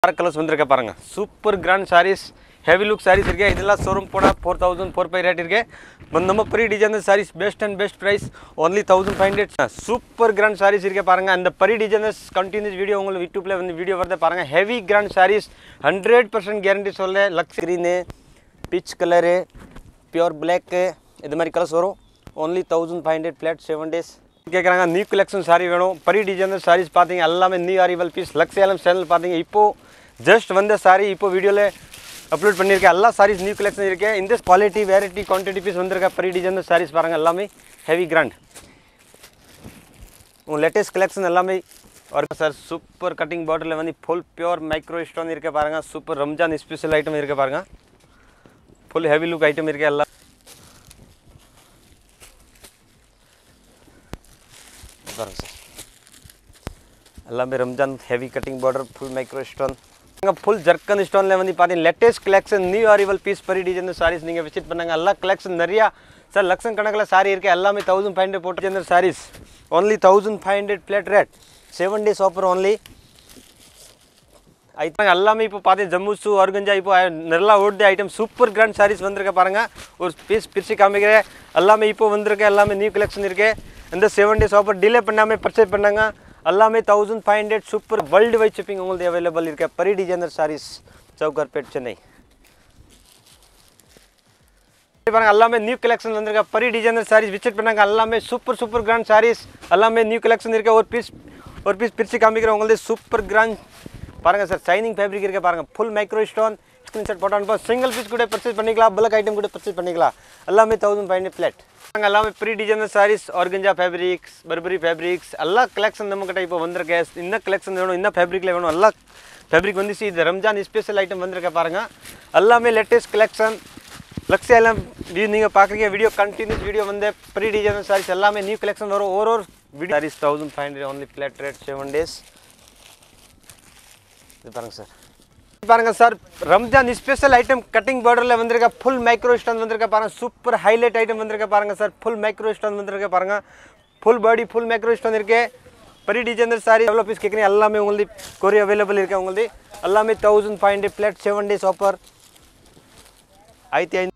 Colours வந்திருக்க பாருங்க super grand sarees heavy look sarees இருக்கு இதெல்லாம் ஷோரூம் போட 4000 ரேட் இருக்கு நம்ம Pari designer sarees best and best price only 1500 super grand sarees இருக்கு பாருங்க அந்த ப்ரீ டிசைனர்ஸ் கண்டினியூஸ் வீடியோ உங்களுக்கு யூடியூப்ல வந்து வீடியோ வரத பாருங்க ஹெவி கிராண்ட் சாரீஸ் 100% கேரண்டி சொல்ல லக்ஸ் green peach colour pure black இது மாதிரி கலர்ஸ் வரும் only 1500 flat 7 days கேக்குறாங்க நியூ கலெக்ஷன் சாரி வேணும் ப்ரீ டிசைனர் சாரீஸ் பாத்தீங்க எல்லாமே நியூ அரைவல் பீஸ் லக்ஸ் ஏலம் சேனல் பாத்தீங்க இப்போ ஜஸ்ட் வந்த சாரி இப்போ வீடியோல அப்லோட் பண்ணிருக்கேன் எல்லா சாரீஸ் நியூ கலெக்ஷன் இருக்கு இந்த குவாலிட்டி வெரைட்டி குவாண்டிட்டி பீஸ் வந்திருக்க ப்ரீ டிசைனர் சாரீஸ் பாருங்க எல்லாமே ஹெவி கிராண்ட் லேட்டஸ்ட் கலெக்ஷன் எல்லாமே और सर சூப்பர் கட்டிங் பாட்டில் வந்து ஃபுல் பியூர் மைக்ரோ ஸ்டோன் இருக்கு பாருங்க சூப்பர் ரம்ஜான் ஸ்பெஷல் ஐட்டம் இருக்கு பாருங்க ஃபுல் ஹெவி லுக் ஐட்டம் இருக்கு எல்லாம் பாருங்க சார் எல்லாமே Ramzan heavy cutting border full micro stone full zircon stone வந்து பாத்தீங்க latest collection new arrival piece pre designer sarees நீங்க விசிட் பண்ணுங்க எல்லா கலெக்ஷன் நிறைய சார் லட்சம் கணக்குல சாரி இருக்கு எல்லாமே 1500 போட்டு designer saris only 1500 flat rate 7 days offer only item எல்லாமே இப்போ பாத்தீங்க ஜம்முசு ஆர்கஞ்சா இப்போ நல்லா ஓடுற ஐட்டம் சூப்பர் கிராண்ட் சாரீஸ் வந்திருக்க பாருங்க ஒரு பீஸ் பிரிச்சு காமிக்கிறேன் எல்லாமே இப்போ வந்திருக்க எல்லாமே நியூ கலெக்ஷன் இருக்கு இந்த 7 days offer டிலே பண்ணாம பர்ச்சேஸ் பண்ணுங்க எல்லாமே 1500 சூப்பர் வேர்ல்ட் வைட் ஷிப்பிங் உங்களுக்கு அவைலபிள் இருக்கு ப்ரீ டிசைனர் சாரீஸ் சவுகார்பேட் சென்னை பாருங்க எல்லாமே நியூ கலெக்ஷன் வந்திருக்க ப்ரீ டிசைனர் சாரீஸ் விசிட் பண்ணாங்க எல்லாமே சூப்பர் கிராண்ட் சாரீஸ் எல்லாமே நியூ கலெக்ஷன் இருக்கு ஒரு பீஸ் பிரிச்சு காமிக்கிறேன் உங்களுக்கு சூப்பர் கிராண்ட் பாருங்க சார் ஷைனிங் ஃபேப்ரிக் இருக்கு பாருங்க ஃபுல் மைக்ரோ ஸ்டோன் ஸ்கிரீன்ஷாட் போட்டு அனுப்ப சிங்கிள் பீஸ் கூட பர்ச்சேஸ் பண்ணிக்கலாம் பல்க் ஐட்டம் கூட பர்ச்சேஸ் பண்ணிக்கலாம் எல்லாமே 1500 flat எல்லாமே pre designer saris organza fabrics Burberry fabrics எல்லா கலெக்ஷன் நம்ம கிட்ட இப்போ வந்திருக்கு இந்த கலெக்ஷன் வேணும் இந்த ஃபேப்ரிக்ல வேணும் எல்லா ஃபேப்ரிக் வந்து இது ரம்ஜான் ஸ்பெஷல் ஐட்டம் வந்திருக்கு பாருங்க எல்லாமே லேட்டஸ்ட் கலெக்ஷன் லக்ஸ் எல்லாம் நீங்க பாக்குறீங்க வீடியோ கண்டினியூஸ் வீடியோ வந்து ப்ரீ டிசைனர் சாரீஸ் எல்லாமே நியூ கலெக்ஷன் வரும் ஒரு video sarees 1500 only flat rate 7 days இது பாருங்க சார் பாருங்க sir Ramzan special item cutting பார்டர்ல வந்திருக்க ஃபுல் மைக்ரோ ஸ்டோன் வந்திருக்க பாருங்க சூப்பர் ஹைலைட் ஐட்டம் வந்திருக்க பாருங்க சார் ஃபுல் மைக்ரோ ஸ்டோன் வந்திருக்க பாருங்க full body full micro stone இருக்கு ப்ரீ டிசைனர் சாரி எவ்வளவு பீஸ் கேக்குறீங்க எல்லாமே உங்களுக்கு கொரியர் அவைலபிள் இருக்கு உங்களுக்கு எல்லாமே 1500 flat 7 days offer ஐத்தி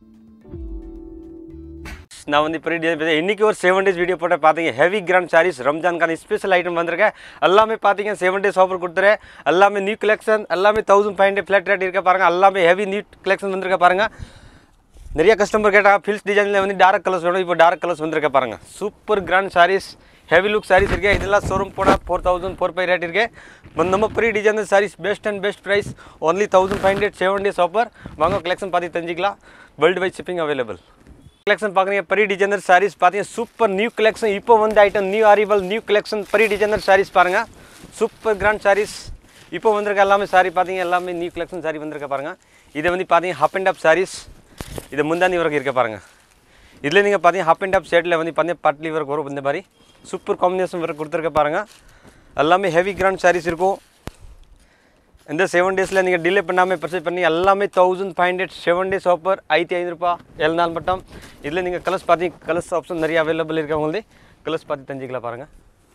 நான் வந்து ப்ரீ டிசைன் இன்னைக்கு ஒரு 7 days வீடியோ போட்டு பாத்தீங்க ஹெவி கிராண்ட் சாரீஸ் ரம்ஜான் கான ஸ்பெஷல் ஐட்டம் வந்திருக்கு எல்லாமே பாத்தீங்க 7 days ஆஃபர் கொடுத்துறேன் எல்லாமே நியூ கலெக்ஷன் எல்லாமே 1500 flat rate இருக்கு பாருங்க எல்லாமே ஹெவி நியூ கலெக்ஷன் வந்திருக்கு பாருங்க நிறைய கஸ்டமர் கேட்டா ஃபில்ஸ் டிசைன்ல வந்து டார்க் கலர்ஸ் வேணும் இப்போ டார்க் கலர்ஸ் வந்திருக்கு பாருங்க super grand sarees heavy look sarees இருக்கு இதெல்லாம் ஷோரூம் போட 4000 ரேட் இருக்கு நம்ம Pari designer sarees best and best price only 1500 7 days offer வாங்க கலெக்ஷன் பாத்தி தெரிஞ்சிக்கலாம் world wide shipping available collection पाக்குறீங்க ப்ரீ டிசைனர் சாரீஸ் பாத்தீங்க சூப்பர் நியூ கலெக்ஷன் இப்போ வந்து item new arrival new collection pre designer sarees பாருங்க சூப்பர் கிராண்ட் சாரீஸ் இப்போ வந்திருக்க எல்லாமே சாரி பாத்தீங்க எல்லாமே நியூ கலெக்ஷன் சாரி வந்திருக்க பாருங்க இது வந்து பாத்தீங்க ஹாப் அண்ட் அப் சாரீஸ் இது முந்தானி வரைக்கும் இருக்க பாருங்க இதுல நீங்க பாத்தீங்க ஹாப் அண்ட் அப் செட்ல வந்து பாத்தீங்க பட்லி வரைக்கும் வரும் இந்த மாதிரி சூப்பர் காம்பினேஷன் வரைக்கும் கொடுத்திருக்க பாருங்க எல்லாமே ஹெவி கிராண்ட் சாரீஸ் இருக்கும் இந்த 7 daysல நீங்க டிலே பண்ணாம பர்ச்சேஸ் பண்ணி எல்லாமே 1500 7 days ஆஃபர் 500 ரூபாய் எல் நாள் மட்டும் இதுல நீங்க கலர்ஸ் பாத்தீங்க கலர்ஸ் ஆப்ஷன் நிறைய அவேலபிள் இருக்கு உங்களுக்கு கலர்ஸ் பாத்து தெரிஞ்சிக்கலாம் பாருங்க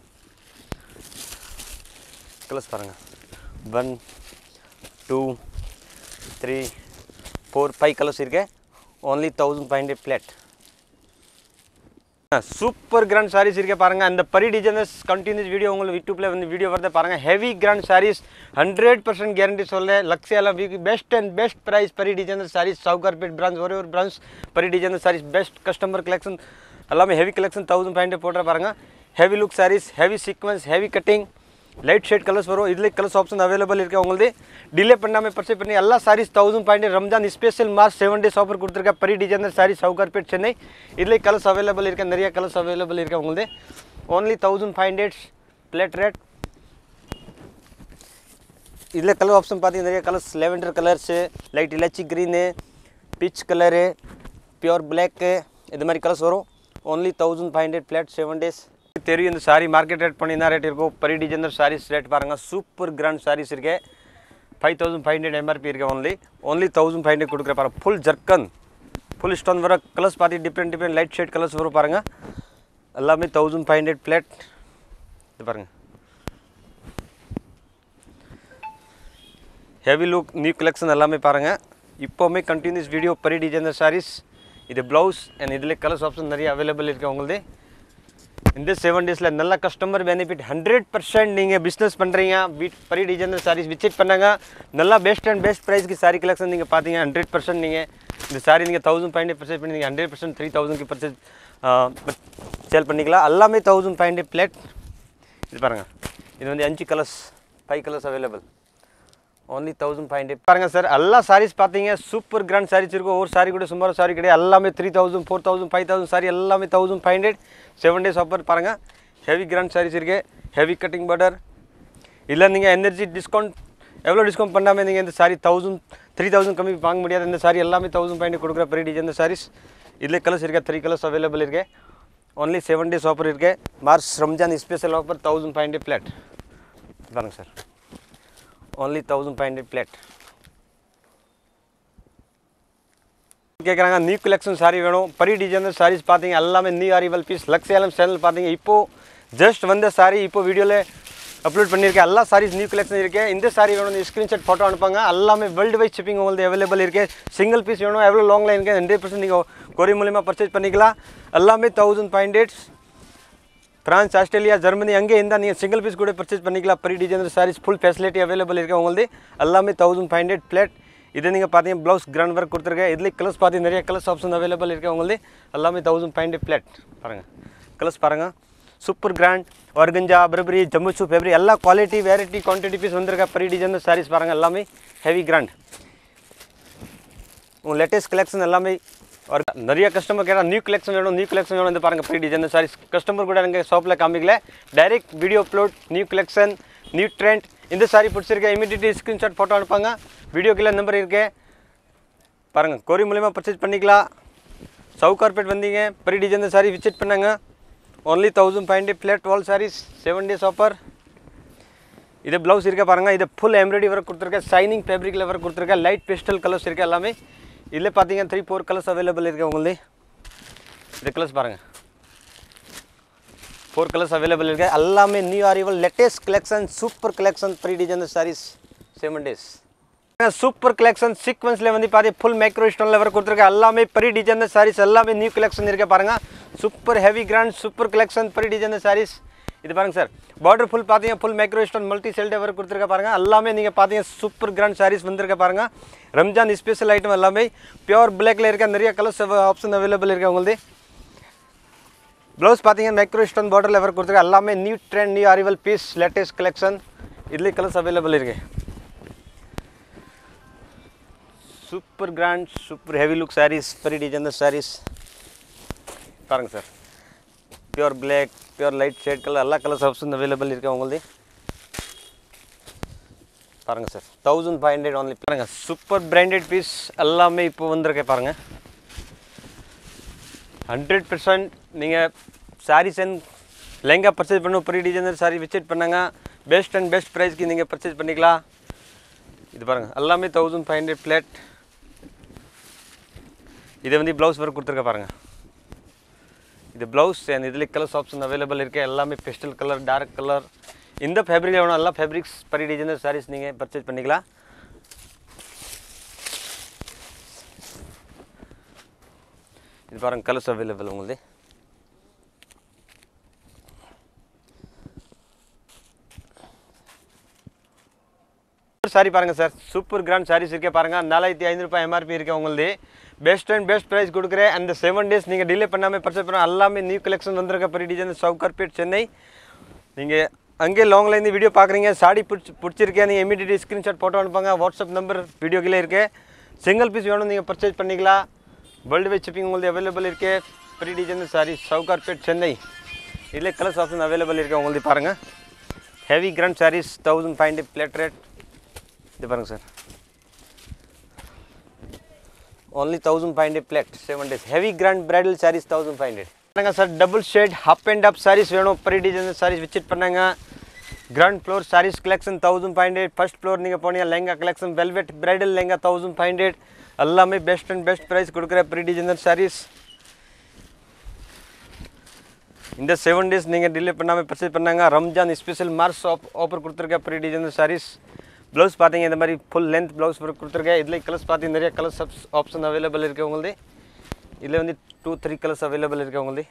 கலர்ஸ் பாருங்க 1 2 3 4 5 கலர்ஸ் இருக்கு only 1500 flat super grand sarees இருக்கு பாருங்க அந்த ப்ரீ டிசைனர்ஸ் கண்டினியூஸ் வீடியோ உங்களுக்கு யூடியூப்ல வந்து வீடியோ வரத பாருங்க ஹெவி கிராண்ட் சாரீஸ் 100% கேரண்டி சொல்ல லக்ஸியால best and best price Pari designer sarees Sowcarpet branch ஒரே ஒரு branch Pari designer sarees best customer collection எல்லாமே ஹெவி கலெக்ஷன் 1500 போடுற பாருங்க heavy look sarees heavy sequins heavy cutting light shade colours வரும் இதுல கலர்ஸ் ஆப்ஷன் அவைலபிள் இருக்கு உங்களுக்கு டிலே பண்ணாம பர்ச்சேஸ் பண்ணி எல்லா sarees 1500 Ramzan special March 7 days offer கொடுத்திருக்க ப்ரீ டிசைனர் சாரீஸ் சவுகார்பேட் சென்னை இதுல கலர்ஸ் அவைலபிள் இருக்கு நிறைய கலர்ஸ் அவைலபிள் இருக்கு உங்களுக்கு only 1500 flat rate இதுல கலர் ஆப்ஷன் பாத்தீங்க நிறைய கலர்ஸ் lavender கலர்ஸ் லைட் இலாச்சி green peach colour pure black இது மாதிரி கலர்ஸ் வரும் only 1500 flat 7 days தெரியும் இந்த சாரி மார்க்கெட் ரேட் பண்ணி என்ன ரேட் இருக்கும் ப்ரீ டிசைனர் சாரீஸ் ரேட் பாருங்க சூப்பர் கிராண்ட் சாரீஸ் இருக்கு 5500 MRP இருக்கு only 1500 கொடுக்குற பாருங்க ஃபுல் ஜர்க்கன் ஃபுல் ஸ்டோன் வர கலர்ஸ் பாத்தி டிஃபரண்ட் லைட் ஷேட் கலர்ஸ் வரும் பாருங்க எல்லாமே 1500 flat இது பாருங்க ஹெவி லுக் நியூ கலெக்ஷன் எல்லாமே பாருங்கள். இப்போவுமே continuous video Pari designer sarees. இது ப்ளவுஸ் அண்ட் இதில் கலர்ஸ் ஆப்ஷன் நிறைய அவைலபிள் இருக்குது உங்களுக்கு. இந்த 7 டேஸில் நல்ல கஸ்டமர் பெனிஃபிட் 100%. நீங்கள் பிஸ்னஸ் பண்ணுறீங்க, பரி டிசைனர் சாரீஸ் விசிட் பண்ணாங்க, நல்லா பெஸ்ட் அண்ட் பெஸ்ட் ப்ரைஸ்க்கு சாரீ கலெக்ஷன் நீங்கள் பார்த்தீங்க 100%. நீங்கள் இந்த சாரீ நீங்கள் 1500 பர்ச்சேஸ் பண்ணி நீங்கள் 100% 3000க்கு பர்ச்சேஸ் சேல் பண்ணிக்கலாம். எல்லாமே 1500 பிளேட். இது பாருங்கள், இது வந்து 5 கலர்ஸ் 5 கலர்ஸ் அவைலபிள், only 1500. பாருங்கள் சார், எல்லா சாரீஸ் பார்த்தீங்க சூப்பர் கிராண்ட் சாரீஸ் இருக்கும். ஒரு சாரீ கூட சுமார் சாரீ கிடையாது. எல்லாமே 3000 4000 5000 சாரீ எல்லாமே 1500. 7 டேஸ் ஆஃபர் பாருங்கள். ஹெவி கிராண்ட் சாரீஸ் இருக்குது, ஹெவி கட்டிங் பார்டர். இல்லை நீங்கள் எனர்ஜி டிஸ்கவுண்ட் எவ்வளோ டிஸ்கவுண்ட் பண்ணாமல் நீங்கள் இந்த சாரீ 1000 3000 கம்மி வாங்க முடியாது. இந்த சாரீ எல்லாமே 1500 கொடுக்குற பரி டிசைனர் சாரீஸ். இதில் கலர்ஸ் இருக்குது, 3 கலர்ஸ் அவைலபிள் இருக்குது. only 7 டேஸ் ஆஃபர் இருக்குது. March Ramzan special offer 1500 flat பாருங்கள் சார், only 1500 பிளேட். கேட்குறாங்க நியூ கலெக்ஷன் சாரீ வேணும், பரி டிசைனர் சாரீஸ் பார்த்தீங்க எல்லாமே நியூ அரைவல் பீஸ். லக்ஸேலம் சேனல் பார்த்தீங்க இப்போது ஜஸ்ட் வந்த சாரீ இப்போ வீடியோவில் அப்லோட் பண்ணியிருக்கேன். எல்லா சாரீஸ் நியூ கலெக்ஷன் இருக்குது. இந்த சாரீ வேணும் ஸ்க்ரீன்ஷாட் ஃபோட்டோ அனுப்புங்க. எல்லாமே வேர்ல்டு வைட் ஷிப்பிங் உங்களுக்கு அவைலபிள் இருக்குது. சிங்கிள் பீஸ் வேணும், எவ்வளோ லாங் லைன் இருக்குது 100% நீங்கள் கொரியர் மூலிமா பர்ச்சேஸ் பண்ணிக்கலாம். எல்லாமே 1500. ஃப்ரான்ஸ், ஆஸ்திரேலியா, ஜெர்மனி அங்கே இருந்தால் நீங்கள் சிங்கிள் பீஸ் கூட பர்ச்சேஸ் பண்ணிக்கலாம். Pari designer sarees full facility available இருக்குது உங்களுக்கு. எல்லாமே 1500 பிளேட். இது நீங்கள் பார்த்தீங்க ப்ளவுஸ் கிராண்ட் ஒர்க் கொடுத்துருக்கேன். இதில் கலர்ஸ் பார்த்தீங்க நிறைய கலர்ஸ் ஆப்ஷன் அவைலபிள் இருக்குது உங்களுக்கு. எல்லாமே 1500 பிளேட் பாருங்கள். கலர்ஸ் பாருங்கள், சூப்பர் கிராண்ட் ஆர்கஞ்சா, பர்பரி, ஜம்முசு, ஃபேப்ரி எல்லா குவாலிட்டி வெரைட்டி குவான்டிட்டி பீஸ் வந்திருக்கா பரி டிசைனர் சாரீஸ் பாருங்கள். எல்லாமே ஹெவி கிராண்ட் உங்கள் லேட்டஸ்ட் கலெக்ஷன் எல்லாமே. நிறைய கஸ்டமர் கேட்டால் நியூ கலெக்ஷன் வேணும், நியூ கலெக்ஷன் வேணும். வந்து பாருங்கள் பரி டிசைனர் சாரீஸ். கஸ்டமர் கூட எங்கள் ஷாப்பில் காமிக்கல, direct video upload. New collection, new trend. இந்த சாரீ பிடிச்சிருக்கேன் இமீடியட்லி ஸ்க்ரீன்ஷாட் ஃபோட்டோ அனுப்பாங்க. வீடியோ கீழே நம்பர் இருக்கு பாருங்கள். கொரியர் மூலிமா பர்ச்சேஸ் பண்ணிக்கலாம். சவுக் கார்பெட் வந்தீங்க, பரி டிசைனர் சாரீ விசிட் பண்ணாங்க. only 1500 பிளேட் வால் சாரீஸ். 7 days offer. இது ப்ளவுஸ் இருக்க பாருங்கள். இது ஃபுல் எம்ப்ராய்டரி ஒர்க் கொடுத்துருக்கேன், ஷைனிங் ஃபேப்ரிக்கில் ஒர்க் கொடுத்துருக்கேன். லைட் பேஸ்டல் கலர்ஸ் இருக்குது எல்லாமே. இதில் பார்த்தீங்கன்னா 3-4 கலர்ஸ் அவைலபிள் இருக்குது உங்களுக்கு. இது கலர்ஸ் பாருங்கள், 4 கலர்ஸ் அவைலபிள் இருக்குது. எல்லாமே new arrival latest collection, super collection Pari designer sarees. 7 days super collection. சீக்வன்ஸில் வந்து பார்த்தீங்க ஃபுல் மைக்ரோ ஸ்டோனில் ஒர்க் கொடுத்துருக்கேன். எல்லாமே பரி டிசைனர் சாரீஸ். எல்லாமே நியூ கலெக்ஷன் இருக்க பாருங்கள். Super heavy grand super collection Pari designer sarees. இது பாருங்கள் சார், பார்டர் ஃபுல் பார்த்தீங்க ஃபுல் மைக்ரோ ஸ்டோன் மல்டி செல்டே ஒர்க் கொடுத்துருக்க பாருங்கள். எல்லாமே நீங்கள் பார்த்தீங்க சூப்பர் கிராண்ட் சாரீஸ் வந்திருக்க பாருங்கள். ரம்ஜான் ஸ்பெஷல் ஐட்டம் எல்லாமே பியூர் பிளாக்ல இருக்க. நிறைய கலர்ஸ் ஆப்ஷன் அவைலபிள் இருக்குது உங்களுக்கு. ப்ளவுஸ் பார்த்தீங்க மைக்ரோ ஸ்டோன் பார்டரில் ஒர்க் கொடுத்துருக்க. எல்லாமே new trend, new arrival piece, latest collection. இதுலேயே கலர்ஸ் அவைலபிள் இருக்குது. Super grand super heavy look sarees பரி டிசைனர் சாரீஸ் பாருங்கள் sir. Pure black, pure light shade colour எல்லா கலர்ஸ் ஆப்ஷன் அவைலபிள் இருக்குது உங்களுக்கு. பாருங்கள் சார், 1500 only. பாருங்கள் சூப்பர் பிராண்டட் பீஸ் எல்லாமே இப்போ வந்திருக்கே பாருங்கள். 100% நீங்கள் சாரீஸ் அண்ட் லெங்கா பர்ச்சேஸ் பண்ணணும், பரி டிசைனர் சாரீ விசிட் பண்ணாங்க. பெஸ்ட் அண்ட் பெஸ்ட் ப்ரைஸ்க்கு நீங்கள் பர்ச்சேஸ் பண்ணிக்கலாம். இது பாருங்கள் எல்லாமே 1500 பிளேட். இது வந்து ப்ளவுஸ் ஒர்க் கொடுத்துருக்க பாருங்கள். இது ப்ளவுஸ் அண்ட் இதில் கலர்ஸ் ஆப்ஷன் அவைலபிள் இருக்குது. எல்லாமே பெஸ்டல் கலர், டார்க் கலர். இந்த ஃபேப்ரிக் வேணும், எல்லா ஃபேப்ரிக்ஸ் பரி டிசைனர் சாரீஸ் நீங்கள் பர்ச்சேஸ் பண்ணிக்கலாம். இது பாருங்கள் கலர்ஸ் அவைலபிள் உங்களுக்கு. சாரி பாருங்கள் சார், சூப்பர் கிராண்ட் சாரீஸ் இருக்கே பாருங்கள். 4500 எம்ஆர்பி இருக்குது உங்களுக்கு. பெஸ்ட் அண்ட் பெஸ்ட் ப்ரைஸ் கொடுக்குறேன். அந்த 7 டேஸ் நீங்கள் டிலே பண்ணாமல் பர்ச்சேஸ் பண்ண. எல்லாமே நியூ கலெக்ஷன் வந்திருக்க பரி டிசைனர் சவுக் கார்பெட் சென்னை. நீங்கள் அங்கே லாங்லேருந்து வீடியோ பார்க்குறீங்க, சாடி பிடிச்சிருக்கேன், நீங்கள் இமீடியட்லி ஸ்க்ரீன்ஷாட் ஃபோட்டோ அனுப்புங்க. வாட்ஸ்அப் நம்பர் வீடியோ கீழே இருக்குது. சிங்கிள் பீஸ் வேணும் நீங்கள் பர்ச்சேஸ் பண்ணிக்கலாம். வேர்ல்டு வைட் ஷிப்பிங் உங்களுக்கு அவைலபிள் இருக்குது. பரி டிசைனர் சாரி சவுக் கார்பெட் சென்னை. இதில் கலர்ஸ் ஆப்ஷன் அவைலபிள் இருக்குது உங்களுக்கு. பாருங்கள் heavy grand sarees 1500 plate rate. இது பாருங்கள் sir, only 1500 plate. 7 days heavy grand bridal sarees 1500. பாருங்க sir, double shade up and up sarees வேணும், பரி டிசைனர் சாரீஸ் விசிட் பண்ணாங்க. Grand floor sarees collection 1500. First floor நீங்கள் போனீங்க lehenga collection velvet bridal lehenga 1500. எல்லாமே பெஸ்ட் அண்ட் பெஸ்ட் ப்ரைஸ் கொடுக்குற பரி டிசைனர் சாரீஸ். இந்த 7 டேஸ் நீங்கள் டிலே பண்ணாமல் பர்ச்சேஸ் பண்ணாங்க. ரம்ஜான் ஸ்பெஷல் மார்ச் ஆஃபர் கொடுத்துருக்க பரி டிசைனர் சாரீஸ். ப்ளவுஸ் பார்த்தீங்க இந்த மாதிரி ஃபுல் லென்த் ப்ளவுஸ் கொடுத்துருக்கேன். இதில் கலர்ஸ் பார்த்தீங்க நிறைய கலர்ஸ் ஆப்ஷன் அவைலபிள் இருக்குது உங்களுக்கு. இதில் வந்து 2-3 கலர்ஸ் அவைலபிள் இருக்குது உங்களுக்கு.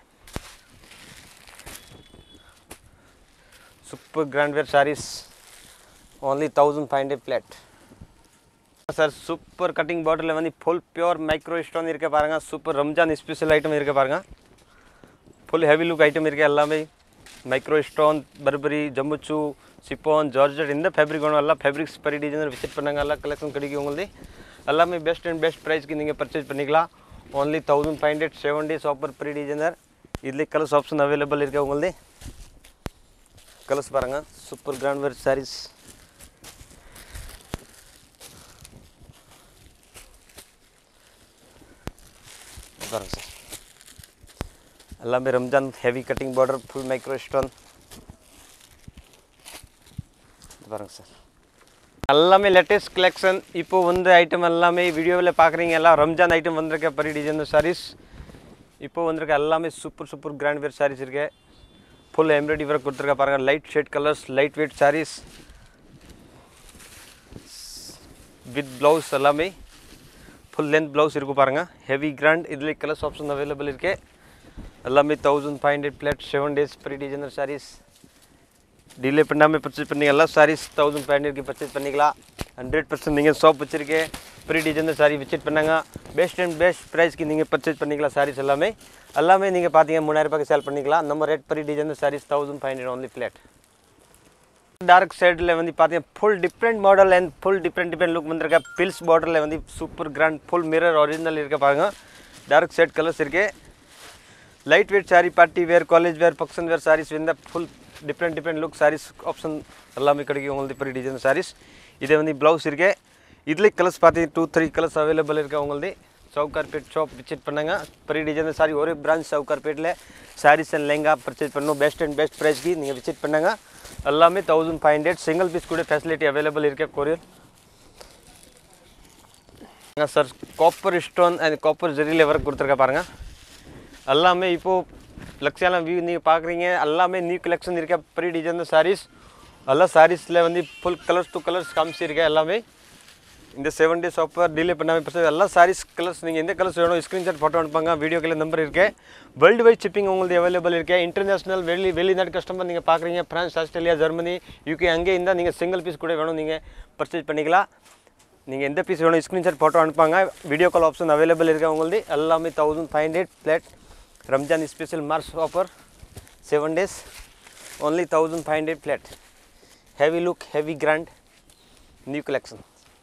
Super grand wear sarees only 1500 flat. Sir super cutting பார்டரில் வந்து ஃபுல் பியூர் மைக்ரோ ஸ்டோன் இருக்க பாருங்கள். சூப்பர் ரம்ஜான் ஸ்பெஷல் ஐட்டம் இருக்க பாருங்கள். ஃபுல் ஹெவி லுக் ஐட்டம் இருக்குது. எல்லாமே மைக்ரோ ஸ்டோன், பர்பரி, ஜம்புச்சு, சிப்பான், ஜார்ஜெட் இந்த ஃபேப்ரிக் வேணும். எல்லாம் ஃபேப்ரிக்ஸ் பரி டிசைனர் விசிட் பண்ணாங்க. எல்லாம் கலெக்ஷன் கிடைக்கும் உங்களுக்கு. எல்லாமே பெஸ்ட் அண்ட் பெஸ்ட் ப்ரைஸ்க்கு நீங்கள் பர்ச்சேஸ் பண்ணிக்கலாம். only 1500 7 days ஆஃபர் ப்ரீ டிசைனர். இதில் கலர்ஸ் ஆப்ஷன் அவைலபிள் இருக்குது உங்களுக்கு. கலர்ஸ் பாருங்கள். சூப்பர் கிராண்ட் வேர் சாரீஸ் பாருங்கள் சார். எல்லாமே Ramzan heavy cutting border full micro stone பாருங்கள் சார். எல்லாமே லேட்டஸ்ட் கலெக்ஷன். இப்போது வந்து ஐட்டம் எல்லாமே வீடியோவில் பார்க்குறீங்க. எல்லாம் ரம்ஜான் ஐட்டம் வந்திருக்க பரி டிசைனர் சாரீஸ் இப்போது வந்திருக்க எல்லாமே சூப்பர் கிராண்ட் வேர் சாரீஸ் இருக்கு. ஃபுல் எம்ப்ராய்டரி ஒர்க் கொடுத்துருக்க பாருங்கள். Light shade colours, light weight sarees with blouse எல்லாமே ஃபுல் லென்த் ப்ளவுஸ் இருக்கும் பாருங்கள். Heavy grand. இதில் கலர்ஸ் ஆப்ஷன் அவைலபிள் இருக்கு. எல்லாமே 1500 flat 7 days ப்ரீ டிசைனர் சாரீஸ். டிலே பண்ணாமல் பர்ச்சேஸ் பண்ணிங்க. எல்லா சாரீஸ் 1500க்கு பர்ச்சேஸ் பண்ணிக்கலாம். 100% நீங்கள் ஷாப் வச்சுருக்கேன். ப்ரீ டிசைனர் சாரீ விசிட் பண்ணாங்க. பெஸ்ட் அண்ட் பெஸ்ட் ப்ரைஸ்க்கு நீங்கள் பர்ச்சேஸ் பண்ணிக்கலாம். சாரீஸ் எல்லாமே நீங்கள் பார்த்தீங்க 3000 ரூபாய்க்கு சேல் பண்ணிக்கலாம். நம்ம ரேட் ப்ரீ designer sarees 1500 only flat. Dark சைடில் வந்து பார்த்தீங்கன்னா full different model and full different look வந்திருக்க. பில்ஸ் பார்டரில் வந்து super grand full mirror original இருக்க பாருங்கள். டார்க் சைட் கலர்ஸ் இருக்கு. Light weight saree, party wear, college wear, function wear sarees வந்து full different look sarees option எல்லாமே கிடைக்கும் உங்களுக்கு ப்ரீ டிசைனர் சாரீஸ். இதே வந்து ப்ளவுஸ் இருக்கு. இதில் கலர்ஸ் பார்த்தீங்கன்னா 2-3 கலர்ஸ் அவைலபிள் இருக்குது உங்களுக்கு. சவுகார்பேட் ஷாப் விசிட் பண்ணுங்க. ப்ரீ டிசைனர் சாரி ஒரு பிரான்ச் சவுகார்பேட்டில் சாரீஸ் அண்ட் லெங்கா பர்ச்சேஸ் பண்ணணும். பெஸ்ட் அண்ட் பெஸ்ட் ப்ரைஸ்க்கு நீங்கள் விசிட் பண்ணுங்க. எல்லாமே 1500 சிங்கிள் பீஸ் கூட ஃபெசிலிட்டி அவைலபிள் இருக்கு. Courier sir copper stone and copper ஜெரியில் ஒர்க் கொடுத்துருக்க பாருங்கள். எல்லாமே இப்போது லக்ஸியாலாம் வியூ நீங்கள் பார்க்குறீங்க. எல்லாமே நியூ கலெக்ஷன் இருக்க ப்ரீ டிசைனர் சாரீஸ். எல்லா சாரீஸில் வந்து ஃபுல் கலர்ஸ் 2 கலர்ஸ் காமிச்சிருக்கேன். எல்லாமே இந்த 7 days ஆஃபர் டிலே பண்ணாமல் பர்ச்சேஸ். எல்லா சாரீஸ் கலர்ஸ் நீங்கள் எந்த கலர்ஸ் வேணும் ஸ்க்ரீன்ஷாட் ஃபோட்டோ அனுப்பாங்க. வீடியோ கீழே நம்பர் இருக்கு. வேர்ல்டு வைட் ஷிப்பிங் உங்களுக்கு அவைலபிள் இருக்கு. இன்டர்நேஷனல் வெளிநாட்டு கஸ்டமர் நீங்கள் பார்க்குறீங்க. ஃப்ரான்ஸ், ஆஸ்திரேலியா, ஜெர்மனி, யூகே அங்கே இருந்தால் நீங்கள் சிங்கிள் பீஸ் கூட வேணும் நீங்கள் பர்ச்சேஸ் பண்ணிக்கலாம். நீங்கள் எந்த பீஸ் வேணும் ஸ்க்ரீன்ஷாட் ஃபோட்டோ அனுப்பாங்க. வீடியோ கால் ஆப்ஷன் அவைலபிள் இருக்குது உங்களுக்கு. எல்லாமே 1500 flat Ramzan special March offer 7 days only 1500 flat. Heavy look, heavy grand new collection.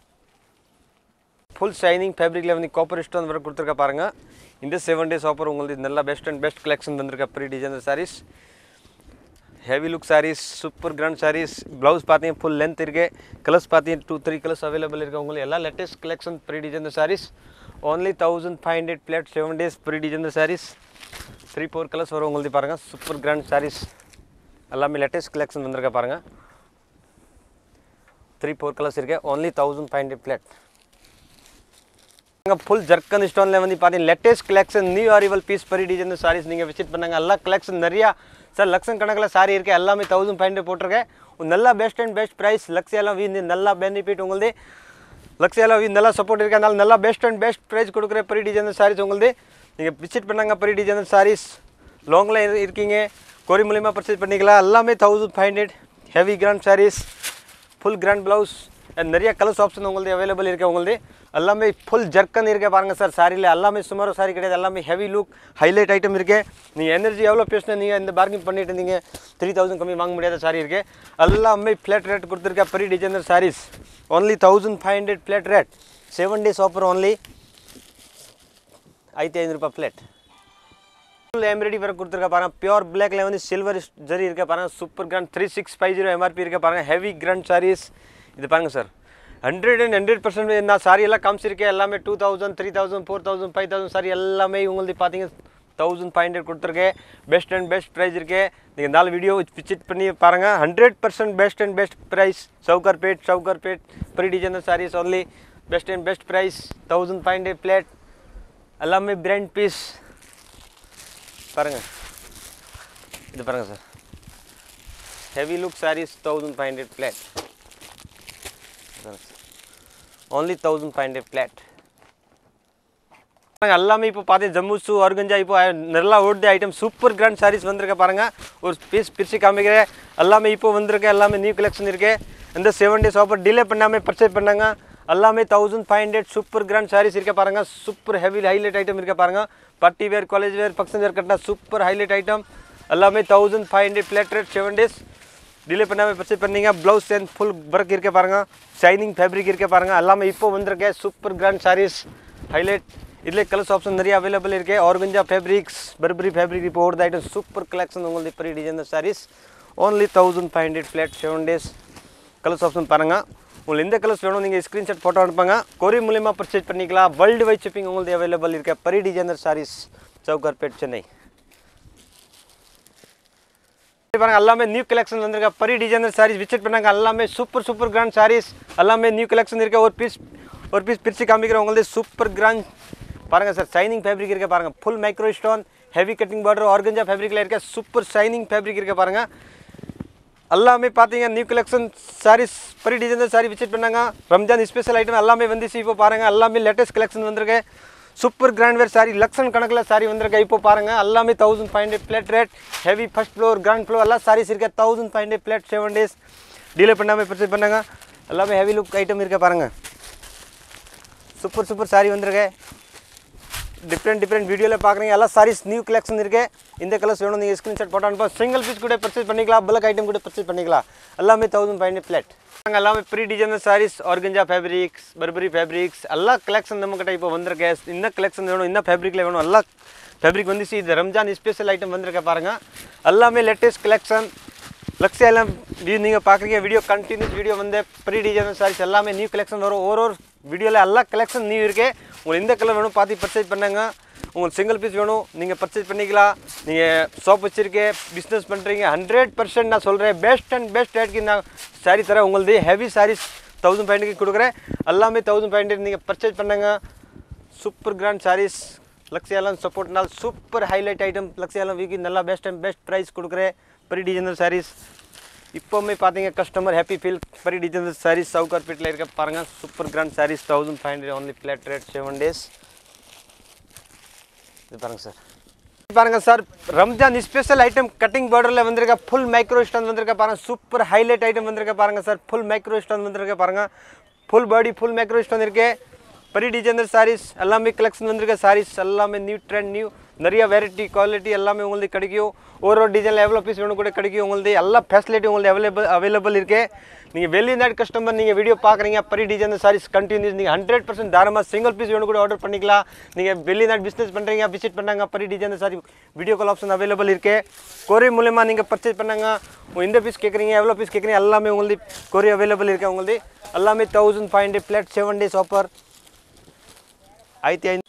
Full shining ஃபேப்ரிக்கில் வந்து காப்பர் ஸ்டோன் ஒர்க் கொடுத்துருக்க பாருங்கள். இந்த 7 days ஆஃபர் உங்களுக்கு நல்லா பெஸ்ட் அண்ட் பெஸ்ட் கலெக்ஷன் வந்திருக்க pre designer sarees. Heavy look sarees, super grand sarees. Blouse பார்த்தீங்கன்னா full length இருக்குது. கலர்ஸ் பார்த்தீங்கன்னா 2-3 கலர்ஸ் அவைலபிள் இருக்குது உங்களுக்கு. எல்லா latest collection pre designer saris only 1500 flat 7 days ப்ரீ டிசைனர் சாரீஸ். 3-4 கலர்ஸ் வரும் உங்களுக்கு பாருங்கள். சூப்பர் கிராண்ட் சாரீஸ் எல்லாமே லேட்டஸ்ட் கலெக்ஷன் வந்திருக்க பாருங்கள். 3-4 கலர்ஸ் இருக்குது. only 1500 flat. ஃபுல் ஜர்க்கன் ஸ்டோனில் வந்து பார்த்தீங்கன்னா latest collection new arrival piece pre designer sarees நீங்கள் விசிட் பண்ணாங்க. எல்லா கலெக்ஷன் நிறையா சார் லக்ஷன் கணக்கில் சாரி இருக்குது. எல்லாமே 1500 போட்டிருக்கேன். நல்லா பெஸ்ட் அண்ட் பெஸ்ட் ப்ரைஸ். லக்ஸியாலாம் வீ நல்லா பெனிஃபிட் உங்களுக்கு. லக்ஸியாலாம் வீ நல்லா சப்போர்ட் இருக்குது. அதனால நல்லா பெஸ்ட் அண்ட் பெஸ்ட் ப்ரைஸ் கொடுக்குற ப்ரீ டிசைனர் சாரீஸ் உங்களுக்கு. நீங்கள் விசிட் பண்ணாங்க. ப்ரீ டிசைனர் சாரீஸ் லாங்கில் இருக்கீங்க, கொரி மூலியமாக பர்ச்சேஸ் பண்ணிக்கலாம். எல்லாமே 1500 heavy grand sarees, full grand blouse and நிறைய கலர்ஸ் ஆப்ஷன் உங்களுக்கு அவைலபிள் இருக்குது உங்களுக்கு. எல்லாமே ஃபுல் ஜர்க்கன் இருக்க பாருங்கள் சார். சாரியில் எல்லாமே சுமார் சாரி கிடையாது. எல்லாமே ஹெவி லுக் ஹைலைட் ஐட்டம் இருக்குது. நீங்கள் எனர்ஜி எவ்வளோ பேசினா நீங்கள் இந்த பார்கிங் பண்ணிட்டு இருந்தீங்க 3000 கம்மி வாங்க முடியாத சாரி இருக்குது. எல்லாமே ஃப்ளாட் ரேட் கொடுத்துருக்க ப்ரீ designer saris only 1500 flat rate 7 days offer only 5500 ரூபாய் ஃப்ளாட். ஃபுல் எம்ப்ராய்டரி ஒர்க் கொடுத்துருக்க பாருங்கள். பியூர் பிளாக்ல வந்து சில்வர் ஜரி இருக்க பாருங்கள். சூப்பர் கிராண்ட் 3650 MRP இருக்க பாருங்கள். ஹெவி கிராண்ட் சாரீஸ் இது பாருங்கள் சார். 100% நான் சாரி எல்லாம் காமிச்சிருக்கேன். எல்லாமே 2000 3000 4000 5000 சாரி எல்லாமே உங்களுக்கு பார்த்தீங்க 1500 கொடுத்துருக்கேன். பெஸ்ட் அண்ட் பெஸ்ட் ப்ரைஸ் இருக்கு. நீங்கள் 4 வீடியோ விசிட் பண்ணி பாருங்கள். 100% best and best price. Sowcarpet ப்ரீ designer saris only best and best price 1500 flat. எல்லாமே பிராண்ட் பீஸ் பாருங்கள். இது பாருங்கள் sir. Heavy look sarees 1500 flat. only 1500 flat. எல்லாமே இப்போ பார்த்தீங்க ஜம்முசு ஆர்கஞ்சா இப்போ நல்லா ஓடுது ஐட்டம் சூப்பர் கிராண்ட் சாரீஸ் வந்திருக்க பாருங்க ஒரு பீஸ் பிரிச்சு காமிக்கிறேன் எல்லாமே இப்போ வந்திருக்கு எல்லாமே நியூ கலெக்ஷன் இருக்கு இந்த 7 days ஆஃபர் டிலே பண்ணாம பர்ச்சேஸ் பண்ணாங்க எல்லாமே 1500 சூப்பர் கிராண்ட் சாரீஸ் இருக்க பாருங்க சூப்பர் ஹெவி ஹைலைட் ஐட்டம் இருக்க பாருங்க party wear college wear function wear கட்டா சூப்பர் ஹைலைட் ஐட்டம் எல்லாமே 1500 flat rate 7 days டிலே பண்ணாம பர்ச்சேஸ் பண்ணீங்க ப்ளவுஸ் அண்ட் ஃபுல் ஒர்க் இருக்க பாருங்க ஷைனிங் ஃபேப்ரிக் இருக்க பாருங்க எல்லாமே இப்போ வந்திருக்கு சூப்பர் கிராண்ட் சாரீஸ் ஹைலைட் इतने कलर्स ऑप्शन நிறைய अवेलेबल இருக்கு ஆர்கஞ்சா ஃபேப்ரிக்ஸ் பர்பரி ஃபேப்ரிக் இப்போ ஓடுற ஐட்டம் சூப்பர் கலெக்ஷன் உங்களுக்கு பெரிய designer saris only 1500 flat 7 days colours option பாருங்க உங்களுக்கு எந்த கலர்ஸ் வேணும் நீங்க ஸ்கிரீன்ஷாட் போட்டோ அனுப்புங்க கொரியர் மூலமா பர்சேஸ் பண்ணிக்கலாம் வேர்ல்ட் வைட் ஷிப்பிங் உங்களுக்கு अवेलेबल இருக்கு பெரிய டிசைனர் சாரீஸ் சவுகார்பேட் சென்னை பாருங்க எல்லாமே நியூ கலெக்ஷன் வந்திருக்க பெரிய டிசைனர் சாரீஸ் விசிட் பண்ணாங்க எல்லாமே சூப்பர் கிராண்ட் சாரீஸ் எல்லாமே நியூ கலெக்ஷன் இருக்கு ஒரு பீஸ் பிரிச்சு காமிக்கிறேன் உங்களுக்கு சூப்பர் கிராண்ட் பாருங்க சார் ஷைனிங் ஃபேப்ரிக் இருக்க பாருங்க full micro stone heavy cutting border organza ஃபேப்ரிக்ல இருக்க சூப்பர் ஷைனிங் ஃபேப்ரிக் இருக்க பாருங்க எல்லாமே பாத்தீங்க நியூ கலெக்ஷன் சாரீஸ் பெரிய டிசைனர் சாரி விசிட் பண்ணாங்க ரம்ஜான் ஸ்பெஷல் ஐட்டம் எல்லாமே வந்துச்சு இப்போ பாருங்க எல்லாமே லேட்டஸ்ட் கலெக்ஷன் வந்திருக்கு சூப்பர் கிராண்ட் வேர் சாரி லக்ஷன் கணக்குல சாரி வந்திருக்கு இப்போ பாருங்க எல்லாமே 1500 flat rate heavy first floor ground floor எல்லா சாரீஸ் இருக்க 1500 flat 7 days டிலே பண்ணாம பர்ச்சேஸ் பண்ணாங்க எல்லாமே ஹெவி லுக் ஐட்டம் இருக்க பாருங்க சூப்பர் சாரி வந்திருக்கு டிஃப்ரெண்ட் வீடியோல பாக்குறீங்க எல்லா சாரீஸ் நியூ கலெக்ஷன் இருக்கு இந்த கலர்ஸ் வேணும் நீங்க ஸ்கிரீன்ஷாட் போட்டு அனுப்ப சிங்கிள் பீஸ் கூட பர்ச்சேஸ் பண்ணிக்கலாம் பல்க் ஐட்டம் கூட பர்ச்சேஸ் பண்ணிக்கலாம் எல்லாமே 1500 flat நாங்க எல்லாமே pre designer saris organza fabrics Burberry fabrics எல்லா கலெக்ஷன் நம்ம கிட்ட இப்போ வந்திருக்கு இந்த கலெக்ஷன் வேணும் இந்த ஃபேப்ரிக்ல வேணும் எல்லா ஃபேப்ரிக் வந்துச்சு இது ரம்ஜான் ஸ்பெஷல் ஐட்டம் வந்திருக்கு பாருங்க எல்லாமே லேட்டஸ்ட் கலெக்ஷன் லக்ஸியா எல்லாம் நீங்க பாக்குறீங்க வீடியோ கண்டினியூஸ் வீடியோ வந்து ப்ரீ டிசைனர் சாரீஸ் எல்லாமே நியூ கலெக்ஷன் வரும் ஒரு வீடியோல எல்லா கலெக்ஷன் நியூ இருக்கு உங்களுக்கு எந்த கலர் வேணும் பார்த்து பர்ச்சேஸ் பண்ணுங்க உங்களுக்கு சிங்கிள் பீஸ் வேணும் நீங்க பர்ச்சேஸ் பண்ணிக்கலாம் நீங்க ஷாப் வச்சிருக்கே பிசினஸ் பண்றீங்க 100% நான் சொல்றேன் பெஸ்ட் அண்ட் பெஸ்ட் ரேட்க்கு நான் சாரி தர உங்களுக்கு ஹெவி சாரீஸ் 1500 க்கு கொடுக்குறேன் எல்லாமே 1500 நீங்க பர்ச்சேஸ் பண்ணுங்க சூப்பர் கிராண்ட் சாரீஸ் லக்ஸியாலாம் சப்போர்ட்னால் சூப்பர் ஹைலைட் ஐட்டம் லக்ஸியாலாம் வீக்கு நல்லா பெஸ்ட் அண்ட் பெஸ்ட் பிரைஸ் கொடுக்குறேன் பெரிய டிசைனர் சாரீஸ் இப்போமே பாத்தீங்க கஸ்டமர் ஹாப்பி ஃபீல் பெரிய டிசைனர் சாரீஸ் சவுகார்பேட்ல இருக்க பாருங்க super grand sarees 1500 only flat rate 7 days இது பாருங்க sir Ramzan special item cutting பார்டர்ல வந்திருக்க ஃபுல் மைக்ரோ ஸ்டோன் வந்திருக்க பாருங்க சூப்பர் ஹைலைட் ஐட்டம் வந்திருக்க பாருங்க சார் ஃபுல் மைக்ரோ ஸ்டோன் வந்திருக்க பாருங்க full body full micro stone இருக்கு பெரிய டிசைனர் சாரீஸ் எல்லாமே கலெக்ஷன் வந்திருக்க சாரீஸ் எல்லாமே நியூ ட்ரெண்ட் நியூ நிறைய வெரைட்டி குவாலிட்டி எல்லாமே உங்களுக்கு கிடைக்கும் ஒரு டிசைன்ல எவ்வளோ பீஸ் வேணும் கூட கிடைக்கும் உங்களுக்கு எல்லா ஃபெசிலிட்டி உங்களுக்கு அவைலபிள் இருக்கு நீங்க வெளிநாடு கஸ்டமர் நீங்க வீடியோ பாக்குறீங்க பெரிய டிசைனர் சாரீஸ் கண்டினியூஸ் நீங்க 100% தாராளமா சிங்கிள் பீஸ் வேணும் கூட ஆர்டர் பண்ணிக்கலாம் நீங்க வெளிநாடு பிசினஸ் பண்றீங்க விசிட் பண்ணாங்க பெரிய designer saree video call option available இருக்கு கொரியர் மூலமா நீங்க பர்ச்சேஸ் பண்ணாங்க இந்த பீஸ் கேக்குறீங்க எவ்வளோ பீஸ் கேக்குறீங்க எல்லாமே உங்களுக்கு கொரியர் அவைலபிள் இருக்கு உங்களுக்கு எல்லாமே 1500 flat 7 days ஆஃபர் ஐத்தி